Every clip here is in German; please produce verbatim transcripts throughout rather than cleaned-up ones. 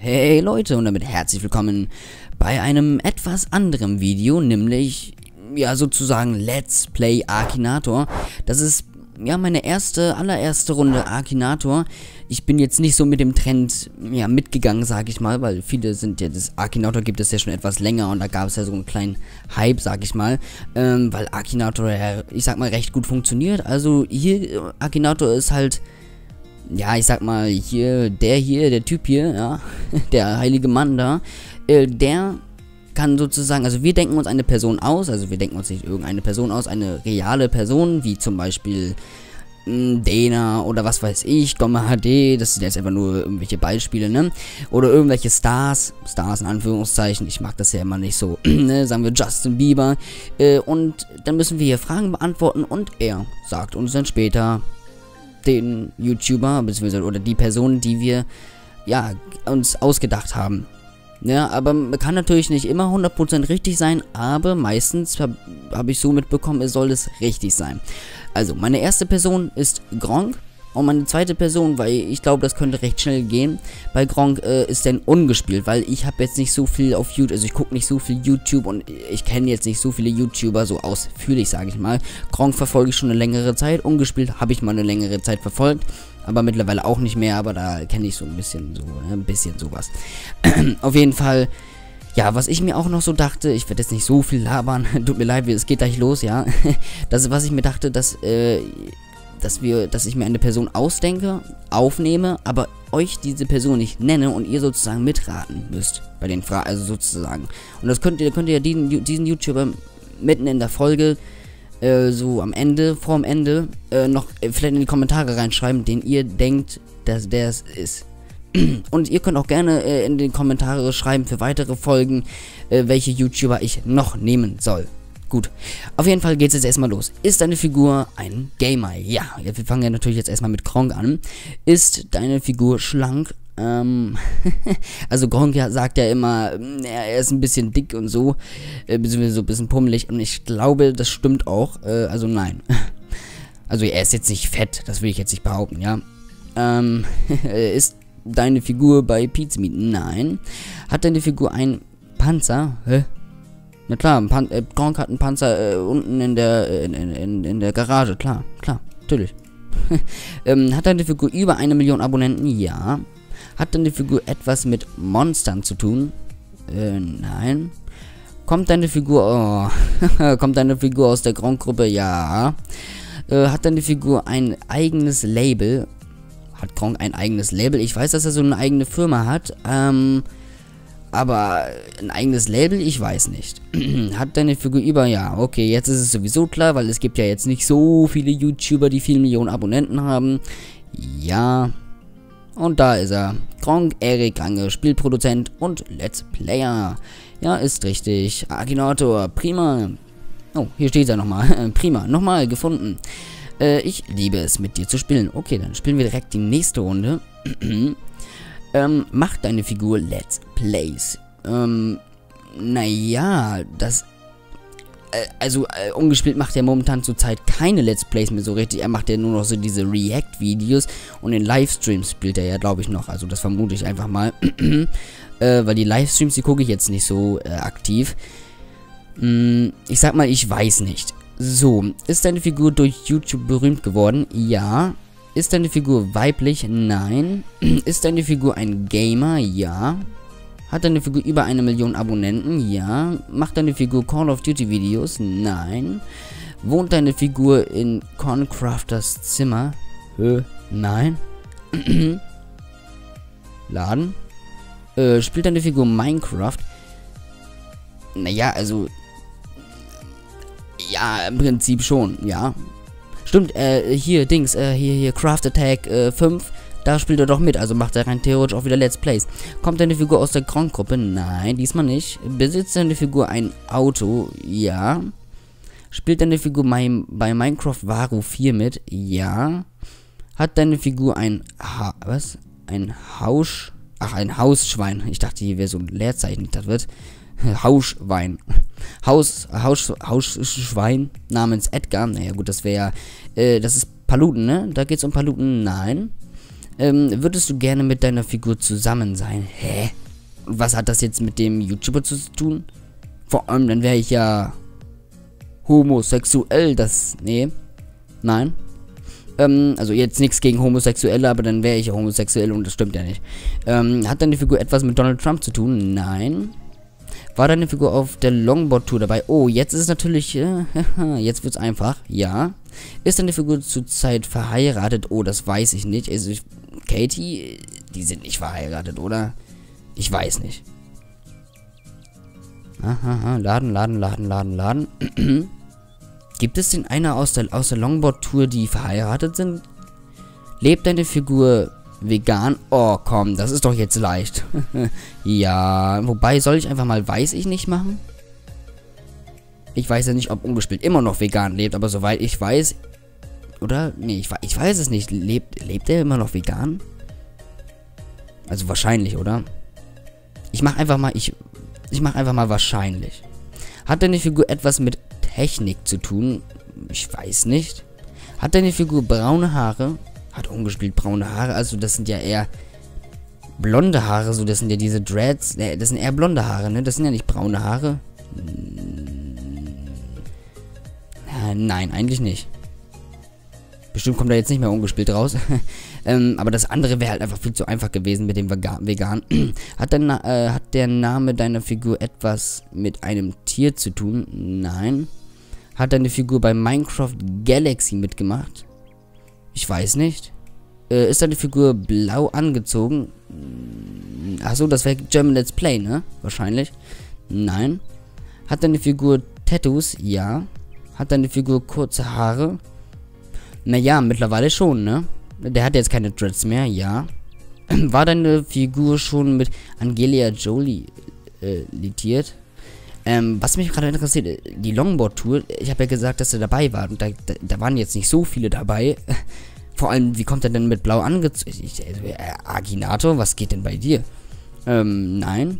Hey Leute und damit herzlich willkommen bei einem etwas anderen Video, nämlich, ja sozusagen Let's Play Akinator. Das ist, ja, meine erste, allererste Runde Akinator. Ich bin jetzt nicht so mit dem Trend, ja, mitgegangen, sag ich mal, weil viele sind ja, das Akinator gibt es ja schon etwas länger und da gab es ja so einen kleinen Hype, sag ich mal, ähm, weil Akinator ja, ich sag mal, recht gut funktioniert. Also hier, Akinator ist halt, ja, ich sag mal, hier, der hier, der Typ hier, ja, der heilige Mann da, äh, der kann sozusagen, also wir denken uns eine Person aus, also wir denken uns nicht irgendeine Person aus, eine reale Person, wie zum Beispiel mh, Dena oder was weiß ich, Gomma H D, das sind jetzt einfach nur irgendwelche Beispiele, ne, oder irgendwelche Stars, Stars in Anführungszeichen, ich mag das ja immer nicht so, ne, sagen wir Justin Bieber, äh, und dann müssen wir hier Fragen beantworten und er sagt uns dann später den YouTuber, beziehungsweise oder die Person, die wir, ja, uns ausgedacht haben. Ja, aber man kann natürlich nicht immer hundert Prozent richtig sein, aber meistens habe hab ich so mitbekommen, es soll es richtig sein. Also, meine erste Person ist Gronkh und meine zweite Person, weil ich glaube, das könnte recht schnell gehen, bei Gronkh äh, ist denn ungespielt, weil ich habe jetzt nicht so viel auf YouTube, also ich gucke nicht so viel YouTube und ich kenne jetzt nicht so viele YouTuber so ausführlich, sage ich mal. Gronkh verfolge ich schon eine längere Zeit, ungespielt habe ich mal eine längere Zeit verfolgt, aber mittlerweile auch nicht mehr, aber da kenne ich so ein bisschen so, ne, ein bisschen sowas. Auf jeden Fall, ja, was ich mir auch noch so dachte, ich werde jetzt nicht so viel labern, tut mir leid, es geht gleich los, ja. Das ist, was ich mir dachte, dass, äh, dass wir, dass ich mir eine Person ausdenke, aufnehme, aber euch diese Person nicht nenne und ihr sozusagen mitraten müsst bei den Fragen, also sozusagen. Und das könnt ihr, könnt ihr ja diesen, diesen YouTuber mitten in der Folge, äh, so am Ende, vorm Ende, äh, noch äh, vielleicht in die Kommentare reinschreiben, den ihr denkt, dass der es ist. Und ihr könnt auch gerne äh, in den Kommentare schreiben für weitere Folgen, äh, welche YouTuber ich noch nehmen soll. Gut, auf jeden Fall geht es jetzt erstmal los. Ist deine Figur ein Gamer? Ja, wir fangen ja natürlich jetzt erstmal mit Gronkh an. Ist deine Figur schlank? Ähm, also Gronkh ja, sagt ja immer, er ist ein bisschen dick und so, äh, beziehungsweise so ein bisschen pummelig und ich glaube, das stimmt auch, äh, also nein. Also er ist jetzt nicht fett, das will ich jetzt nicht behaupten, ja. Ähm, ist deine Figur bei Pizmeet? Nein. Hat deine Figur einen Panzer? Hä? Na klar, ein Pan äh, Gronkh hat einen Panzer äh, unten in der äh, in, in, in der Garage, klar, klar, natürlich. ähm, hat deine Figur über eine Million Abonnenten? Ja. Hat deine Figur etwas mit Monstern zu tun? Äh, nein. Kommt deine Figur, oh, kommt deine Figur aus der Gronkh-Gruppe? Ja. Äh, hat deine Figur ein eigenes Label? Hat Gronkh ein eigenes Label? Ich weiß, dass er so eine eigene Firma hat, ähm, aber ein eigenes Label, ich weiß nicht. Hat deine Figur über, ja, okay, jetzt ist es sowieso klar, weil es gibt ja jetzt nicht so viele YouTuber, die viele Millionen Abonnenten haben. Ja. Und da ist er. Gronkh Erik Range, Spielproduzent und Let's Player. Ja, ist richtig. Akinator, prima. Oh, hier steht er nochmal. Prima, nochmal gefunden. Äh, ich liebe es, mit dir zu spielen. Okay, dann spielen wir direkt die nächste Runde. Ähm, macht deine Figur Let's Plays? Ähm, naja, das, äh, also, äh, ungespielt macht er momentan zurzeit keine Let's Plays mehr so richtig. Er macht ja nur noch so diese React-Videos und in Livestreams spielt er ja, glaube ich, noch. Also, das vermute ich einfach mal. äh, weil die Livestreams, die gucke ich jetzt nicht so äh, aktiv. Hm, ich sag mal, ich weiß nicht. So, ist deine Figur durch YouTube berühmt geworden? Ja. Ist deine Figur weiblich? Nein. Ist deine Figur ein Gamer? Ja. Hat deine Figur über eine Million Abonnenten? Ja. Macht deine Figur Call of Duty Videos? Nein. Wohnt deine Figur in Corncrafters Zimmer? Hä? Nein. Laden? Äh, spielt deine Figur Minecraft? Naja, also... Ja, im Prinzip schon, ja. Stimmt, äh, hier, Dings, äh, hier, hier, Craft Attack äh, fünf, da spielt er doch mit, also macht er rein theoretisch auch wieder Let's Plays. Kommt deine Figur aus der Gronkh-Gruppe? Nein, diesmal nicht. Besitzt deine Figur ein Auto? Ja. Spielt deine Figur mein, bei Minecraft Varu vier mit? Ja. Hat deine Figur ein, ha was? Ein Haus, ach, ein Hausschwein. Ich dachte, hier wäre so ein Leerzeichen, das wird. Hausschwein. Haus, Haus, Hausschwein namens Edgar. Naja, gut, das wäre ja, äh, das ist Paluten, ne? Da geht's um Paluten. Nein. Ähm, würdest du gerne mit deiner Figur zusammen sein? Hä? Und was hat das jetzt mit dem YouTuber zu tun? Vor allem, dann wäre ich ja homosexuell, das... Nee. Nein. Ähm, also jetzt nichts gegen Homosexuelle, aber dann wäre ich ja homosexuell und das stimmt ja nicht. Ähm, hat deine Figur etwas mit Donald Trump zu tun? Nein. War deine Figur auf der Longboard-Tour dabei? Oh, jetzt ist es natürlich... Äh, jetzt wird's einfach. Ja. Ist deine Figur zurzeit verheiratet? Oh, das weiß ich nicht. Also, ich, Katie, die sind nicht verheiratet, oder? Ich weiß nicht. Aha, laden, laden, laden, laden, laden. Gibt es denn einer aus der, aus der Longboard-Tour, die verheiratet sind? Lebt deine Figur vegan? Oh, komm, das ist doch jetzt leicht. Ja, wobei, soll ich einfach mal weiß ich nicht machen? Ich weiß ja nicht, ob ungespielt immer noch vegan lebt, aber soweit ich weiß... Oder? Nee, ich, ich weiß es nicht. Lebt, lebt er immer noch vegan? Also wahrscheinlich, oder? Ich mach einfach mal... Ich, ich mach einfach mal wahrscheinlich. Hat deine Figur etwas mit Technik zu tun? Ich weiß nicht. Hat deine Figur braune Haare? Hat ungespielt braune Haare. Also das sind ja eher blonde Haare. So, das sind ja diese Dreads. Ne, das sind eher blonde Haare, ne? Das sind ja nicht braune Haare. Äh, nein, eigentlich nicht. Bestimmt kommt er jetzt nicht mehr ungespielt raus. ähm, aber das andere wäre halt einfach viel zu einfach gewesen mit dem Vegan. hat, der äh, hat der Name deiner Figur etwas mit einem Tier zu tun? Nein. Hat deine Figur bei Minecraft Galaxy mitgemacht? Ich weiß nicht. Äh, ist deine Figur blau angezogen? Achso, das wäre German Let's Play, ne? Wahrscheinlich. Nein. Hat deine Figur Tattoos? Ja. Hat deine Figur kurze Haare? Naja, mittlerweile schon, ne? Der hat jetzt keine Dreads mehr, ja. War deine Figur schon mit Angelina Jolie äh, litiert? Ähm, was mich gerade interessiert, die Longboard-Tour, ich habe ja gesagt, dass er dabei war. Und da, da, da waren jetzt nicht so viele dabei. Vor allem, wie kommt er denn mit blau angezogen? Äh, Akinator, was geht denn bei dir? Ähm, nein.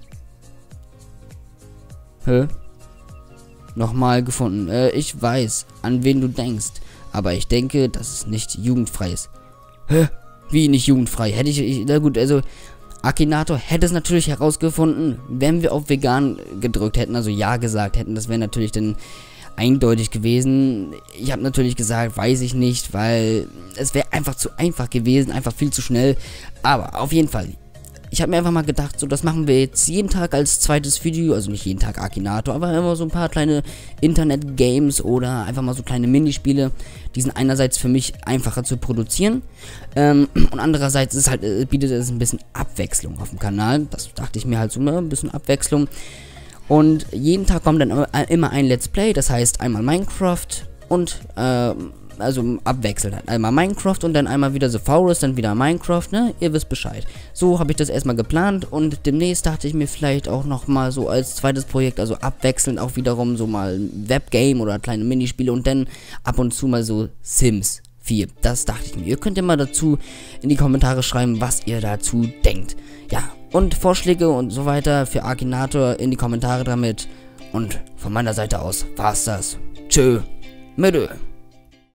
Hä? Nochmal gefunden. Äh, ich weiß, an wen du denkst. Aber ich denke, dass es nicht jugendfrei ist. Hä? Wie nicht jugendfrei? Hätte ich, ich na gut, also Akinator hätte es natürlich herausgefunden, wenn wir auf vegan gedrückt hätten, also ja gesagt hätten. Das wäre natürlich dann eindeutig gewesen. Ich habe natürlich gesagt, weiß ich nicht, weil es wäre einfach zu einfach gewesen, einfach viel zu schnell. Aber auf jeden Fall, ich habe mir einfach mal gedacht, so das machen wir jetzt jeden Tag als zweites Video, also nicht jeden Tag Akinator, aber immer so ein paar kleine Internet-Games oder einfach mal so kleine Minispiele. Die sind einerseits für mich einfacher zu produzieren ähm, und andererseits ist halt, äh, bietet es ein bisschen Abwechslung auf dem Kanal. Das dachte ich mir halt so, ne, ein bisschen Abwechslung. Und jeden Tag kommt dann immer ein Let's Play, das heißt einmal Minecraft und, äh, also abwechselnd halt. Einmal Minecraft und dann einmal wieder The Forest, dann wieder Minecraft, ne? Ihr wisst Bescheid. So habe ich das erstmal geplant und demnächst dachte ich mir vielleicht auch nochmal so als zweites Projekt, also abwechselnd auch wiederum so mal ein Webgame oder kleine Minispiele und dann ab und zu mal so Sims vier. Das dachte ich mir. Ihr könnt ja mal dazu in die Kommentare schreiben, was ihr dazu denkt. Ja, und Vorschläge und so weiter für Akinator in die Kommentare damit. Und von meiner Seite aus war's das. Tschö, Mitte.